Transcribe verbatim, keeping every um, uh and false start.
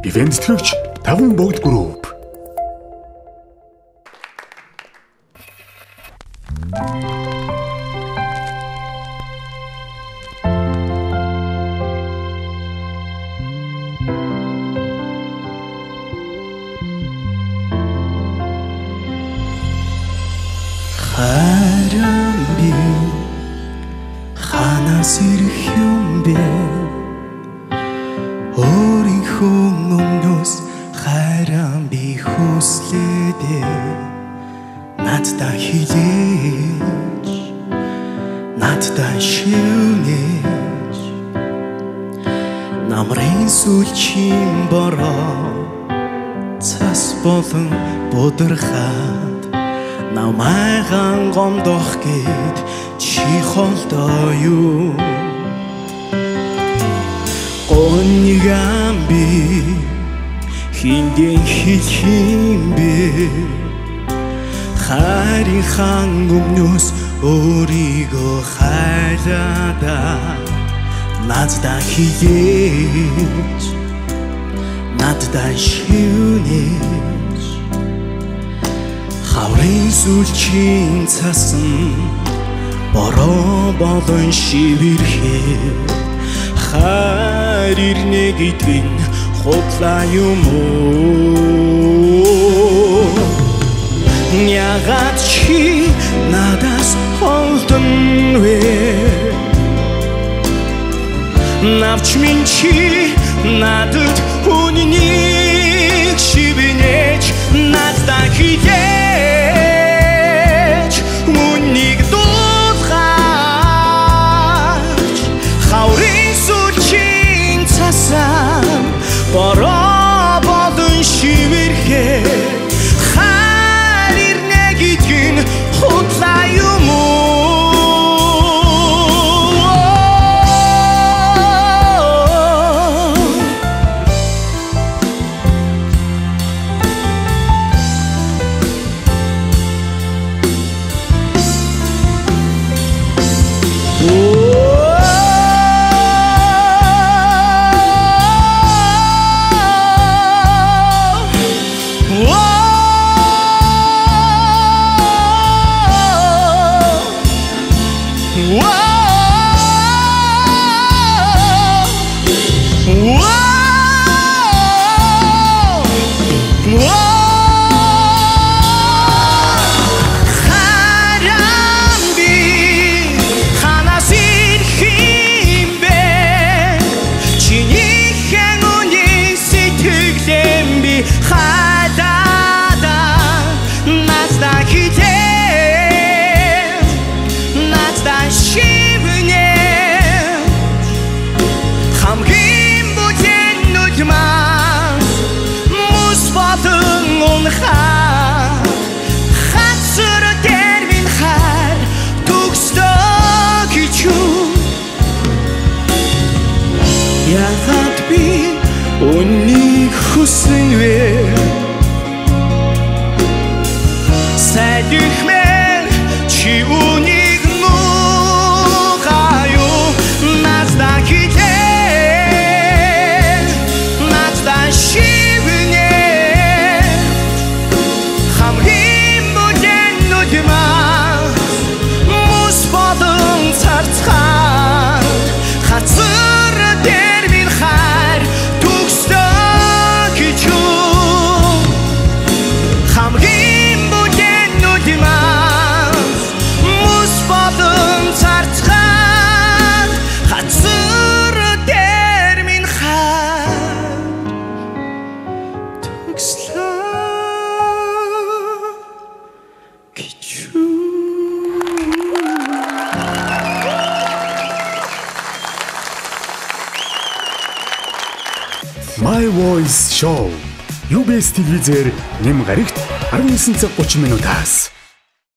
Ивент тэтгэгч таван богд групп. Харам би ханаас ирэх юм бэ? Өөрийнхөө өмнөөс харам би хүслээдээ надтай хилээж надтай шивнэж намрын сүлчийн бороо цас болон будархаад намайхан гомдох гээд чи холдоо юу Гонигам би хиндэн хэлэх юм бэ Харийнхаа өмнөөс өөрийгөө хайрада надтай хилээж надтай шивнэж Хаврын сүлчийн цасан бороо болон шивэрхээ хайр ирнэ гэдгийг худлаа юм уу Ягаад чи надаас холдон вэ Навч минь чи надад үнэнийг шивнэж надтай хилээж үнэнийг дуулгаач хаврын сүлчийн цасан бороо болон шивэрхээ хайр ирнэ гэдгийг худлаа юм уу Ягаад би үнийг хүсэн вэ Сайдих мен чи үнийг нугаю Надтай хилээж надтай шивнэж хамгийн бүхэн нүдмээс мус болон царцгаад хацар My Voice Show ю би эс телевизээр нэм гарагт арван нисан цаг гучин минутаас